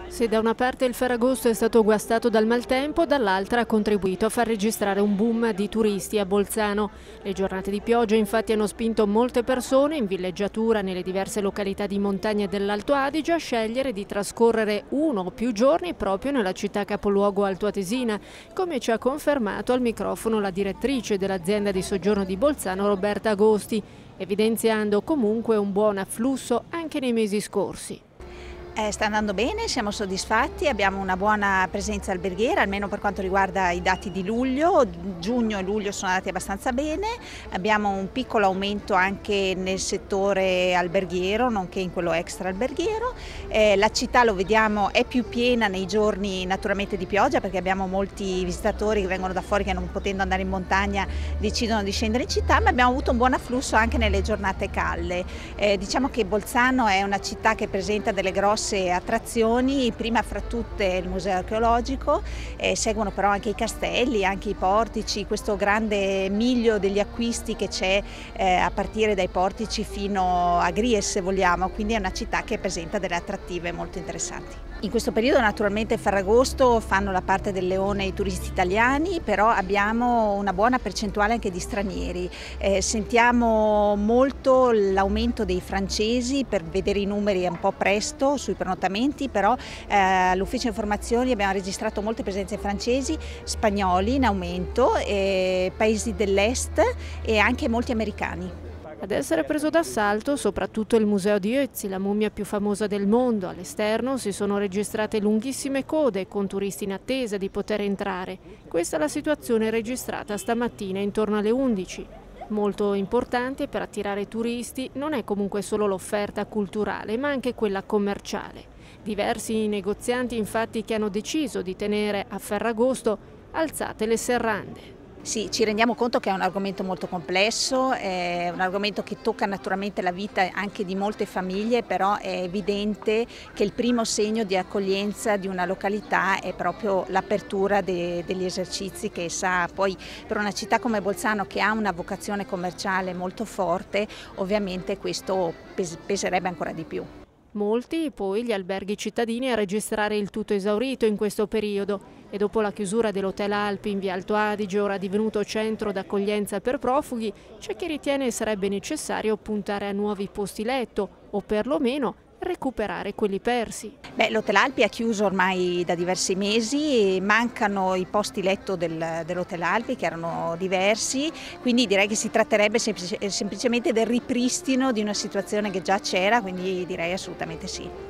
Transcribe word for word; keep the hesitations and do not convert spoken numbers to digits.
Se da una parte il Ferragosto è stato guastato dal maltempo, dall'altra ha contribuito a far registrare un boom di turisti a Bolzano. Le giornate di pioggia infatti hanno spinto molte persone in villeggiatura nelle diverse località di montagna dell'Alto Adige a scegliere di trascorrere uno o più giorni proprio nella città capoluogo altoatesina, come ci ha confermato al microfono la direttrice dell'azienda di soggiorno di Bolzano, Roberta Agosti, evidenziando comunque un buon afflusso anche nei mesi scorsi. Eh, sta andando bene, siamo soddisfatti, abbiamo una buona presenza alberghiera, almeno per quanto riguarda i dati di luglio. Giugno e luglio sono andati abbastanza bene, abbiamo un piccolo aumento anche nel settore alberghiero, nonché in quello extra alberghiero. Eh, la città, lo vediamo, è più piena nei giorni naturalmente di pioggia, perché abbiamo molti visitatori che vengono da fuori che, non potendo andare in montagna, decidono di scendere in città, ma abbiamo avuto un buon afflusso anche nelle giornate calde. Eh, diciamo che Bolzano è una città che presenta delle grosse attrazioni, prima fra tutte il museo archeologico, eh, seguono però anche i castelli, anche i portici, questo grande miglio degli acquisti che c'è eh, a partire dai portici fino a Gries, se vogliamo, quindi è una città che presenta delle attrattive molto interessanti. In questo periodo naturalmente Ferragosto fanno la parte del leone i turisti italiani, però abbiamo una buona percentuale anche di stranieri. Eh, sentiamo molto l'aumento dei francesi, per vedere i numeri è un po' presto sui prenottamenti, però eh, all'ufficio informazioni abbiamo registrato molte presenze francesi, spagnoli in aumento, eh, paesi dell'est e anche molti americani. Ad essere preso d'assalto soprattutto il museo di Ötzi, la mummia più famosa del mondo. All'esterno si sono registrate lunghissime code con turisti in attesa di poter entrare. Questa è la situazione registrata stamattina intorno alle undici. Molto importante per attirare turisti non è comunque solo l'offerta culturale, ma anche quella commerciale. Diversi negozianti infatti che hanno deciso di tenere a Ferragosto alzate le serrande. Sì, ci rendiamo conto che è un argomento molto complesso, è un argomento che tocca naturalmente la vita anche di molte famiglie, però è evidente che il primo segno di accoglienza di una località è proprio l'apertura de- degli esercizi che sa. Poi per una città come Bolzano, che ha una vocazione commerciale molto forte, ovviamente questo pes- peserebbe ancora di più. Molti poi gli alberghi cittadini a registrare il tutto esaurito in questo periodo e dopo la chiusura dell'Hotel Alpi in via Alto Adige, ora divenuto centro d'accoglienza per profughi, c'è chi ritiene sarebbe necessario puntare a nuovi posti letto o perlomeno recuperare quelli persi. Beh, l'Hotel Alpi ha chiuso ormai da diversi mesi e mancano i posti letto del, dell'Hotel Alpi, che erano diversi, quindi direi che si tratterebbe semplice, semplicemente del ripristino di una situazione che già c'era, quindi direi assolutamente sì.